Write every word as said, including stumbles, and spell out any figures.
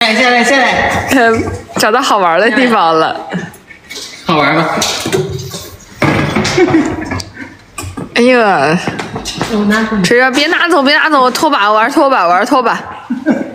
来下来下来， 找到好玩的地方了。 好玩吗？ 哎呀，锤锤别拿走，别拿走，我拖把玩拖把玩拖把。